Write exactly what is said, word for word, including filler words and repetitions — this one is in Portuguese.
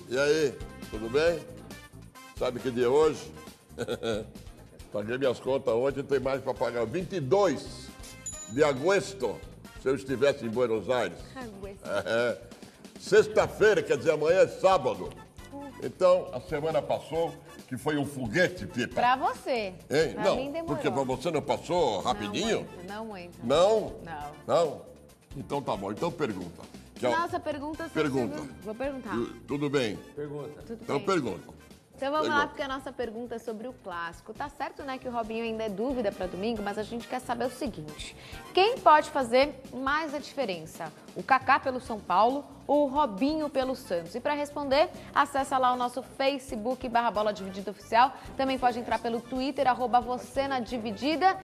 E aí, tudo bem? Sabe que dia é hoje? Paguei minhas contas ontem, não tem mais para pagar. vinte e dois de agosto, se eu estivesse em Buenos Aires. É, sexta-feira, quer dizer, amanhã é sábado. Então, a semana passou, que foi um foguete, Pipa. Pra você. Hein? Pra Não, mim demorou. porque pra você não passou rapidinho? Não muito, não muito. Não? Não. Não? Então tá bom. Então pergunta. Que é o- Nossa, pergunta... Pergunta. Vou perguntar. Tu- Tudo bem? Pergunta. Tudo Então bem. pergunta. Então vamos Pergunta. lá, porque a nossa pergunta é sobre o clássico. Tá certo, né, que o Robinho ainda é dúvida para domingo, mas a gente quer saber o seguinte: quem pode fazer mais a diferença? O Kaká pelo São Paulo ou o Robinho pelo Santos? E para responder, acessa lá o nosso Facebook barra Bola Dividida Oficial. Também pode entrar pelo Twitter, arroba você na Dividida.